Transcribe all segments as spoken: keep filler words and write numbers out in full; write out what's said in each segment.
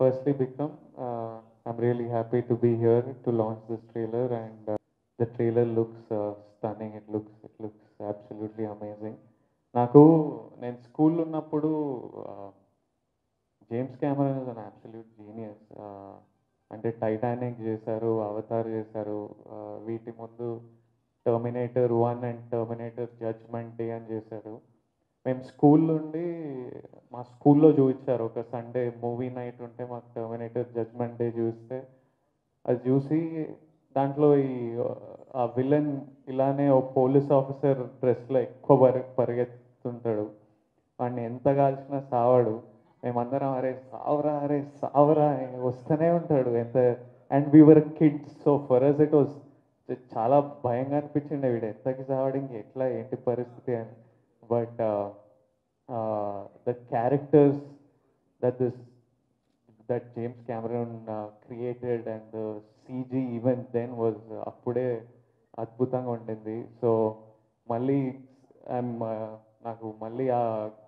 firstly, Bikram, uh, I'm really happy to be here to launch this trailer, and uh, the trailer looks uh, stunning. It looks it looks absolutely amazing. నాకు నేను స్కూల్లో ఉన్నప్పుడు James Cameron is an absolute genius. అంటే Titanic చేశారు, Avatar చేశారు, uh, వీటి ముందు Terminator one and Terminator judgment day అని చేశారు. మేము స్కూల్ నుండి మా స్కూల్లో చూపించారు, ఒక సండే మూవీ నైట్ ఉంటే మాకు టర్మినేటర్ జడ్జ్మెంట్ డే చూస్తే అది చూసి దాంట్లో ఈ ఆ విలన్ ఇలానే ఓ పోలీస్ ఆఫీసర్ డ్రెస్లో ఎక్కువ పరి పరిగెత్తుంటాడు. వాడిని ఎంత కాల్చినా సావాడు. మేమందరం అరే సావరా అరే సావరా వస్తూనే ఉంటాడు ఎంత. And we were kids, so for us it was చాలా భయంగా అనిపించింది, వీడు ఎంతకి సావాడు, ఇంక ఎట్లా ఏంటి పరిస్థితి అని. But the characters that this that James Cameron uh, created, and the C G even then was uh, అప్పుడే అద్భుతంగా ఉండింది. సో మళ్ళీ ఐఎమ్ నాకు మళ్ళీ ఆ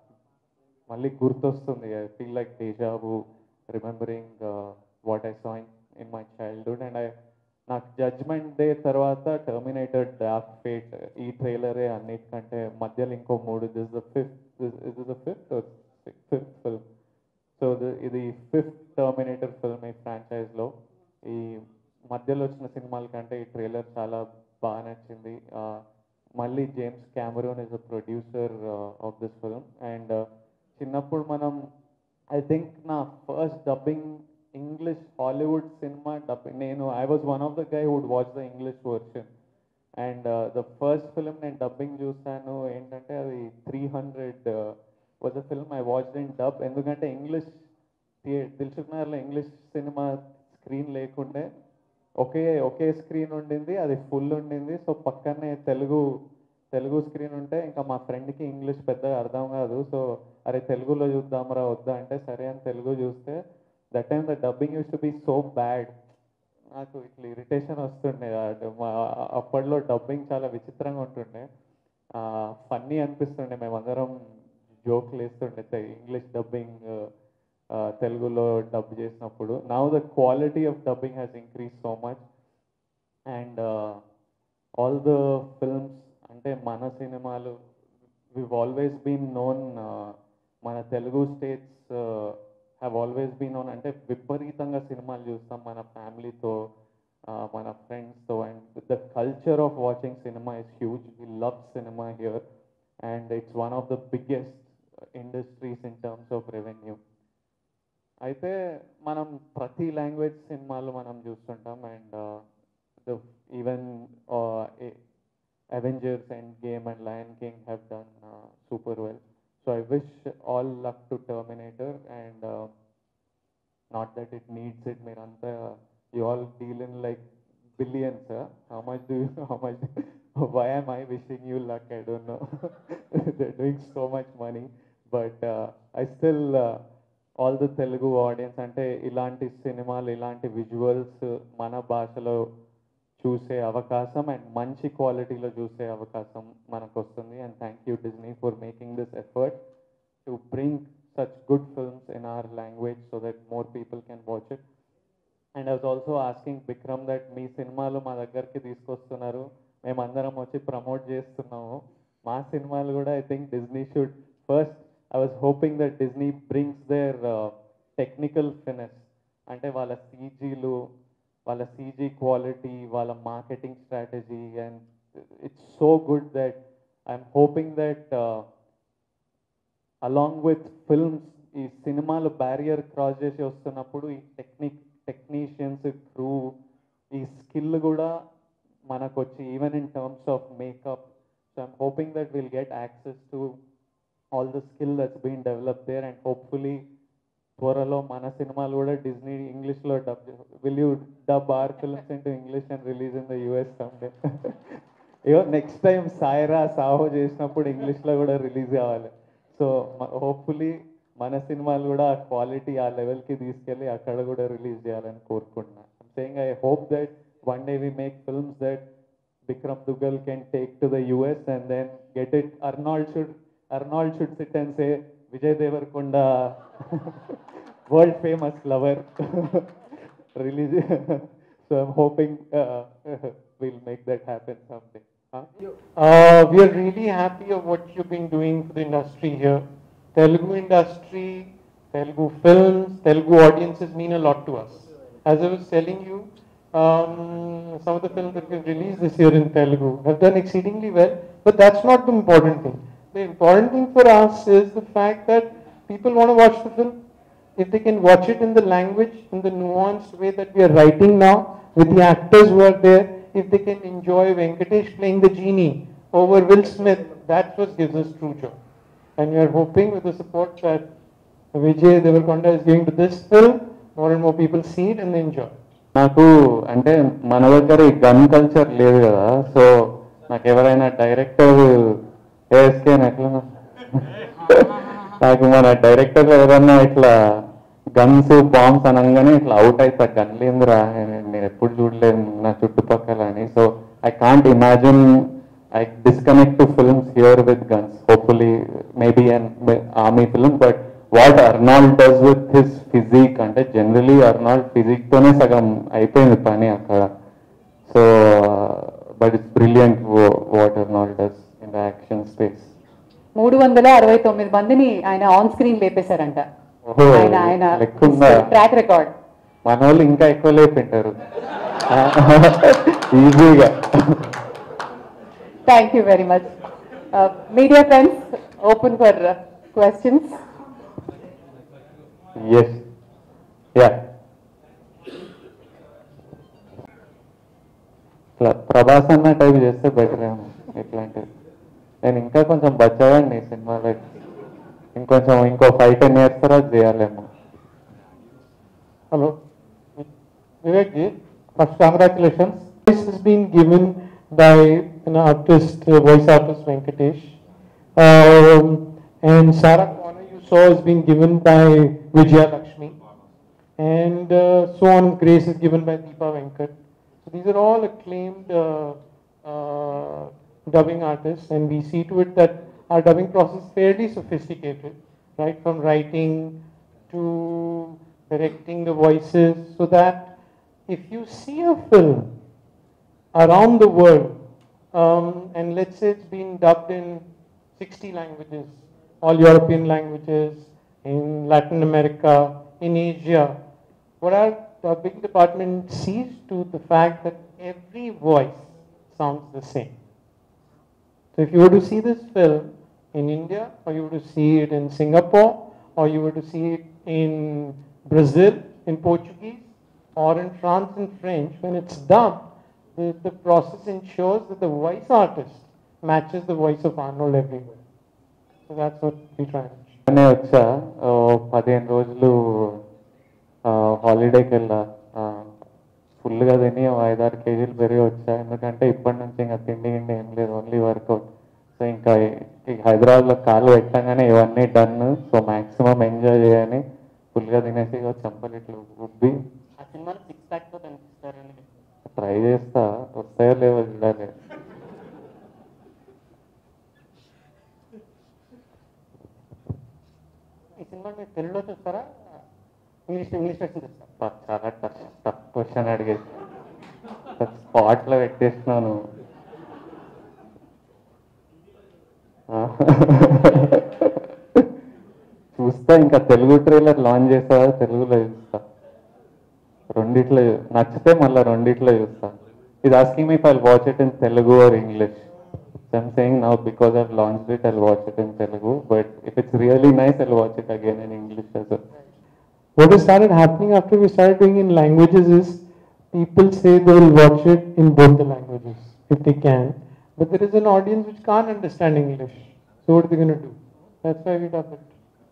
మళ్ళీ గుర్తొస్తుంది. I feel like deja vu remembering what I saw in my childhood. And I నాకు జడ్జ్మెంట్ డే తర్వాత టర్మినేటర్ డార్క్ ఫేట్ ఈ ట్రైలరే అన్నిటికంటే మధ్యలో ఇంకో మూడు, this the fifth is the fifth fifth film. So ఇది ఫిఫ్త్ టర్మినేటర్ ఫిల్మ్ ఈ ఫ్రాంచైజ్లో. ఈ మధ్యలో వచ్చిన సినిమాల కంటే ఈ ట్రైలర్ చాలా బాగా నచ్చింది. మళ్ళీ James Cameron is the producer of this film. And చిన్నప్పుడు మనం ఐ థింక్ నా first dubbing English Hollywood cinema dubbing నేను I was one of the guy would watch the English version. And the first film నేను dubbing చూసాను ఏంటంటే అది three hundred was a film I watched in dub. ఎందుకంటే English దిల్సుఖ్నగర్లో English cinema screen లేకుండే, ఒకే ఒకే screen ఉండింది, అది ఫుల్ ఉండింది. సో పక్కనే తెలుగు తెలుగు స్క్రీన్ ఉంటే ఇంకా మా ఫ్రెండ్కి ఇంగ్లీష్ పెద్దగా అర్థం కాదు. సో అరే తెలుగులో చూద్దాంరా వద్దా అంటే సరే అని తెలుగు చూస్తే that time the dubbing used to be so bad. నాకు ఇట్లా ఇరిటేషన్ వస్తుండే. మా అప్పట్లో డబ్బింగ్ చాలా విచిత్రంగా ఉంటుండే, ఫన్నీ అనిపిస్తుండే. మేమందరం జోక్లు వేస్తుండే ఇంగ్లీష్ డబ్బింగ్ తెలుగులో డబ్ చేసినప్పుడు. Now the quality of dubbing has increase so much. And all the films అంటే మన సినిమాలు we've always been known, మన Telugu states have always been known అంటే విపరీతంగా సినిమాలు చూస్తాం మన ఫ్యామిలీతో, మన ఫ్రెండ్స్తో. And the culture of watching cinema is huge. We love cinema here and it's one of the biggest industries in terms of revenue. అయితే మనం ప్రతి లాంగ్వేజ్ సినిమాలు మనం చూస్తుంటాం. And the even Avengers, Endgame and Lion King have done uh, super well. So I wish all luck to Terminator, and uh, not that it needs it. Miranta, you all deal in like billions, huh? How much do you, how much, why am I wishing you luck? I don't know. They're doing so much money. But uh, I still, uh, all the Telugu audience, ante ilanti cinemalu, ilanti visuals, mana bhashalo చూసే అవకాశం and మంచి క్వాలిటీలో చూసే అవకాశం మనకు వస్తుంది. And thank you Disney for making this effort to bring such good films in our language so that more people can watch it. And I was also asking Vikram that మీ సినిమాలు మా దగ్గరికి తీసుకొస్తున్నారు, మేమందరం వచ్చి ప్రమోట్ చేస్తున్నాము. మా సినిమాలు కూడా I think Disney should first. I was hoping that Disney brings their technical finesse, అంటే వాళ్ళ సీజీలు, వాళ్ళ సీజీ క్వాలిటీ, వాళ్ళ marketing strategy. And it's so good that I'm hoping that along with films ఈ సినిమాలు బ్యారియర్ క్రాస్ చేసి వస్తున్నప్పుడు ఈ టెక్నిక్ టెక్నీషియన్స్ క్రూ ఈ స్కిల్ కూడా మనకు వచ్చి even in terms of makeup. So I'm hoping that will get access to all the skill that's been develop there. And hopefully త్వరలో మన సినిమాలు కూడా డిజ్నీ ఇంగ్లీష్లో dub will you dub our films into English and release in the US someday. ఇగో next time Sye Raa Saaho చేసినప్పుడు ఇంగ్లీష్లో కూడా release కావాలి. సో హోప్ఫుల్లీ మన సినిమాలు కూడా ఆ క్వాలిటీ ఆ లెవెల్కి తీసుకెళ్ళి అక్కడ కూడా రిలీజ్ చేయాలని కోరుకుంటున్నాను. I'm saying I hope that one day we make films that Vikram Duggal can take to the US and then get it. Arnold should Arnold should sit and say Vijay Devarkonda world famous lover release. So I'm hoping uh, we'll make that happen someday. Huh? Uh, we are really happy of what you've been doing for the industry here. Telugu industry, Telugu films, Telugu audiences mean a lot to us. As I was telling you, um, some of the films that we've released this year in Telugu have done exceedingly well, but that's not the important thing. The important thing for us is the fact that people want to watch the film. If they can watch it in the language, in the nuanced way that we are writing now, with the actors who are there, if they can enjoy Venkatesh playing the genie over Will Smith, that's what gives us true joy. And we are hoping with the support that Vijay Deverakonda is giving to this film, more and more people see it and they enjoy. నాకు అంటే మన దగ్గర ఈ gun culture లేదు కదా, so నాకు ఎవరైనా director ASK ఎట్లా నాకు మన డైరెక్టర్ ఎవరైనా ఇట్లా గన్స్ బాంబ్స్ అనగానే ఇట్లా అవుట్ అవుతా, గన్ లేదురా నేను ఎప్పుడు చూడలేదు నా చుట్టుపక్కల అని. So I can't imagine I disconnect to films here with guns, hopefully maybe an army film. But what Arnold does with his physique అంటే జనరలీ అర్నాల్డ్ ఫిజిక్ తోనే సగం అయిపోయింది పని అక్కడ. So but it's brilliant what Arnold does in the action space. మూడు వందల అరవై తొమ్మిది మందిని ఆయన ఆన్ స్క్రీన్ లేపేశారంట. ఆయన ఆయన ట్రాక్ రికార్డ్. మన వాళ్ళు ఇంకా ఎక్కువ లేపింటారు ఈజీగా. Thank you very much. Media friends, open for questions. Yes ya Prabhas అన్న టైప్ చేస్తే బెటర్ ఏమో ఇట్లాంటివి. నేను ఇంకా కొంచెం బచ్చావాడిని ఈ సినిమాలో, ఇంకొంచెం ఇంకో ఫైవ్ టెన్ ఇయర్స్ తర్వాత చేయాలేమో. Hello, Vivek ji. First, congratulations. This has been given by an artist, uh, voice artist Venkatesh, um, and Sarah Corner you saw has been given by Vijaya Lakshmi, and uh, so on. Grace is given by Deepa Venkat. So these are all acclaimed uh, uh, dubbing artists, and we see to it that our dubbing process is fairly sophisticated, right, from writing to directing the voices, so that if you see a film around the world, um, and let's say it's been dubbed in sixty languages, all European languages, in Latin America, in Asia, what our dubbing department sees to the fact that every voice sounds the same. So if you were to see this film in India, or you were to see it in Singapore, or you were to see it in Brazil in Portuguese, or in France in French, when it's dubbed, the, the process ensures that the voice artist matches the voice of Arnold everywhere. So that's what we try to achieve. నేను వచ్చా పదిహేను రోజులు హాలిడేకి వెళ్ళా, ఫుల్గా తిని ఐదారు కేజీలు పెరిగి వచ్చా. ఎందుకంటే ఇప్పటి నుంచి ఇంకా తిండి గిండి ఏం లేదు, ఓన్లీ వర్కౌట్. సో ఇంకా హైదరాబాద్లో కాలు పెట్టగానే ఇవన్నీ డన్. సో మ్యాక్సిమం ఎంజాయ్ చేయని ఫుల్గా తినేసి చంపలు ఇట్లా ఉబ్బి ఆ సినిమాలో సిక్స్ ప్యాక్తో కనిపిస్తారని ట్రై చేస్తా, వస్తాయో లేవో చూడాలి. ఈ సినిమా మీరు తెలుగులో చూస్తారా, ఇంగ్లీష్ ఇంగ్లీష్ వెర్షన్ చూస్తారా? చాలా టఫ్ టఫ్ క్వశ్చన్ అడిగేసి స్పాట్లో పెట్టేసినాను. చూస్తా, ఇంకా తెలుగు ట్రైలర్ లాంచ్ చేస్తా, తెలుగులో చూస్తా. రెండిట్లో నచ్చితే మళ్ళీ రెండిట్లో చూస్తా. ఇది asking me if I watch it in Telugu or English. So I'm saying now because I've launched it, I'll watch it in Telugu. But if it's really nice, I'll watch it again in English as well. What has started happening after we started doing in languages is people say they will watch it in both the languages if they can. But there is an audience which can't understand English. So what are they going to do? That's why we dub it.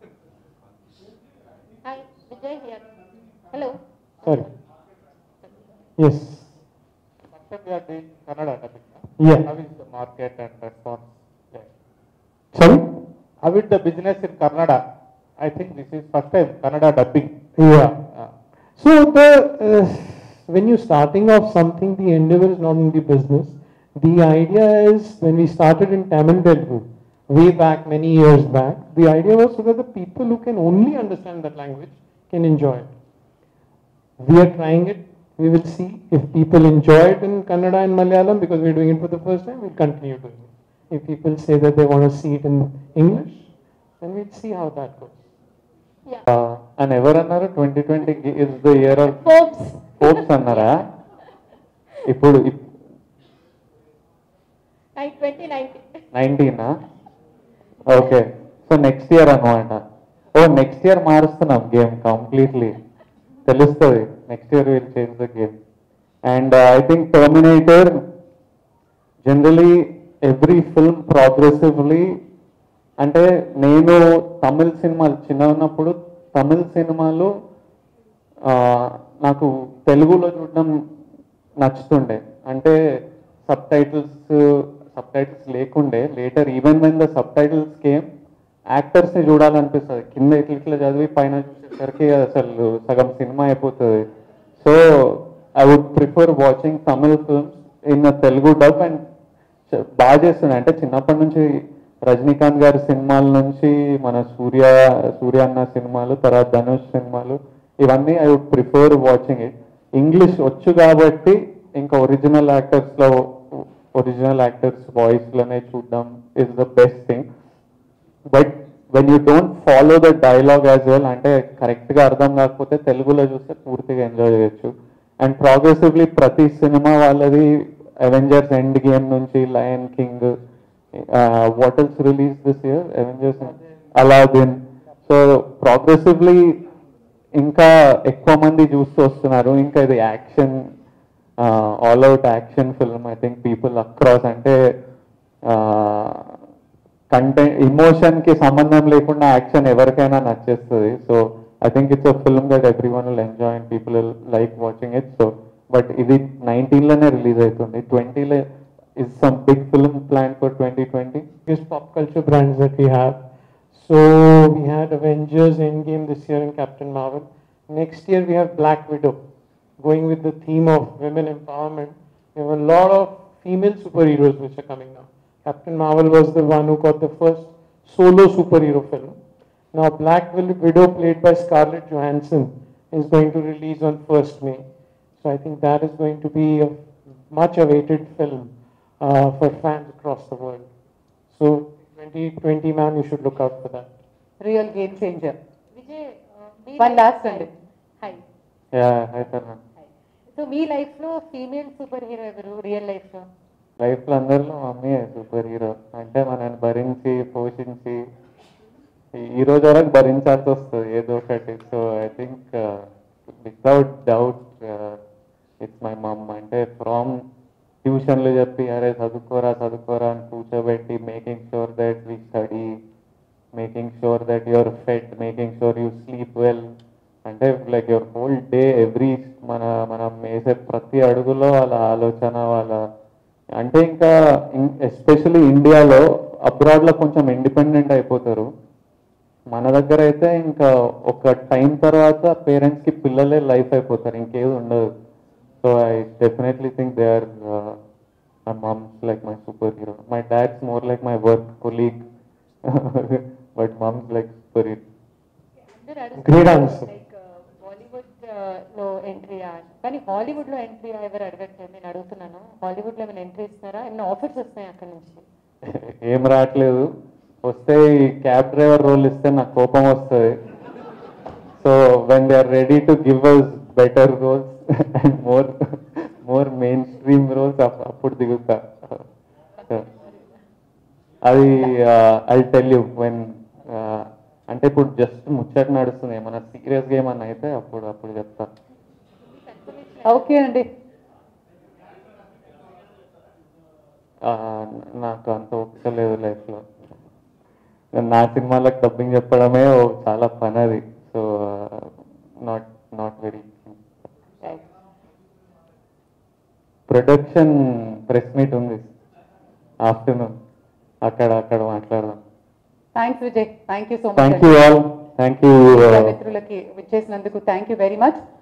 Hi, Vijay here. Hello. Sorry. Yes. First we are doing Kannada dubbing. Yeah. How is the market and response? Yeah. Sorry? How is the business in Kannada? I think this is first time Kannada dubbing. Yeah. Uh, So the uh, when you're starting off something, the endeavor is not only business. The idea is when we started in Tamil Telugu way back many years back, the idea was so that the people who can only understand that language can enjoy it. We are trying it. We will see if people enjoy it in Kannada and Malayalam because we're doing it for the first time. We'll continue doing it. If people say that they want to see it in English, then we'll see how that goes. Uh, and ఎవరన్నారు twenty twenty is the year of Forbes. Hopes అన్నారా? ఇప్పుడు Like twenty nineteen. నైన్టీనా? Okay, so next year అనమాట. ఓ next year మారుస్తున్నాం game completely, తెలుస్తుంది. Next year will change the game. And I think Terminator generally every film progressively, అంటే నేను తమిళ్ సినిమాలు చిన్న ఉన్నప్పుడు తమిళ్ సినిమాలు నాకు తెలుగులో చూడడం నచ్చుతుండే. అంటే సబ్ టైటిల్స్ సబ్ టైటిల్స్ లేకుండే. Later even when the subtitles came యాక్టర్స్ని చూడాలనిపిస్తుంది. కింద ఇట్లా ఇట్లా చదివి పైన చూసేసరికి అసలు సగం సినిమా అయిపోతుంది. So I would prefer watching Tamil films in Telugu dub. And బాగా చేస్తుండే, అంటే చిన్నప్పటి నుంచి రజనీకాంత్ గారి సినిమాల నుంచి మన సూర్య సూర్య అన్న సినిమాలు, తర్వాత ధనుష్ సినిమాలు, ఇవన్నీ I would prefer watching it. English వచ్చు కాబట్టి ఇంకా ఒరిజినల్ యాక్టర్స్లో ఒరిజినల్ యాక్టర్స్ వాయిస్లోనే చూడడం is the best thing. But when you don't follow the dialogue as well, అంటే కరెక్ట్గా అర్థం కాకపోతే తెలుగులో చూస్తే పూర్తిగా ఎంజాయ్ చేయొచ్చు. అండ్ ప్రోగ్రెసివ్లీ ప్రతి సినిమా వాళ్ళది అవెంజర్స్ ఎండ్ గేమ్ నుంచి Lion King, what else release this year, Avengers Aladdin. So progressively ఇంకా ఎక్కువ మంది చూస్తూ వస్తున్నారు. ఇంకా ఇది action, all out action film. I think people across, అంటే కంటెంట్ ఇమోషన్కి సంబంధం లేకుండా యాక్షన్ ఎవరికైనా నచ్చేస్తుంది. So I think it's a film that everyone will enjoy and people will like watching it. So but ఇది నైన్టీన్లోనే రిలీజ్ అవుతుంది. ట్వంటీలో is some big film plan for twenty twenty? Biggest pop culture brands that we have. So we had Avengers Endgame this year and Captain Marvel. Next year we have Black Widow. Going with the theme of women empowerment, we have a lot of female superheroes which are coming now. Captain Marvel was the one who got the first solo superhero film. Now Black Widow, played by Scarlett Johansson, is going to release on first May. So I think that is going to be a much awaited film uh, for fans across the world. So twenty twenty, man, you should look out for that. Real game changer. Vijay, uh, me One like- last అండి. Hi. Yeah hi sir. Hi. So మీ life లో female super hero ఎవరు real life లో? లైఫ్లో అందరిలో mummy super hero. అంటే మనల్ని భరించి పోషించి ఈ రోజు వరకు భరించాల్సి వస్తుంది ఏదో ఒకటి. So I think without doubt it's my mom. అంటే ఫ్రమ్ ట్యూషన్లు చెప్పి అరే చదువుకోరా చదువుకోరా అని కూర్చోబెట్టి, making sure that we study, making sure that your fed, making sure you sleep well. అంటే like your whole day every మన మనం వేసే ప్రతి అడుగులో వాళ్ళ ఆలోచన, వాళ్ళ అంటే ఇంకా ఎస్పెషలీ ఇండియాలో, అబ్రాడ్లో కొంచెం ఇండిపెండెంట్ అయిపోతారు. మన దగ్గర అయితే ఇంకా ఒక టైం తర్వాత పేరెంట్స్కి పిల్లలే లైఫ్ అయిపోతారు, ఇంకేది ఉండదు. So I definitely think they are my mom's like my super hero. My dad's more like my work colleague, but mom's like super hero. Great answer. Like Bollywood లో ఎంట్రీ, కానీ హాలీవుడ్ లో entry ఎవరు అడగట్లేదు. నేను అడుగుతున్నాను, హాలీవుడ్ లో ఏమైనా entry ఇస్తున్నారా? ఏమైనా ఆఫర్స్ వస్తున్నాయి అక్కడ నుంచి? ఏం రావట్లేదు. వస్తే ఈ క్యాబ్ డ్రైవర్ రోల్ ఇస్తే నాకు కోపం వస్తుంది. So when they are ready to give us better roles and more more mainstream roles అప్పుడు దిగుతా. అది ఐ టెల్ యూ వెన్, అంటే ఇప్పుడు జస్ట్ ముచ్చట నడుస్తుంది, ఏమన్నా సీరియస్గా ఏమన్నా అయితే అప్పుడు అప్పుడు చెప్తా. ఓకే అండి. నాకు అంత ఓపిక లేదు లైఫ్లో. నా సినిమాలకు డబ్బింగ్ చెప్పడమే చాలా పని అది. So not not very. Production press meet ఉంది ఆఫ్టర్నూన్, అక్కడ అక్కడ మాట్లాడదాం. Thanks Vijay, thank you so much. Thank you all. Thank you మిత్రులకి విచ్చేసినందుకు థ్యాంక్ యూ వెరీ మచ్.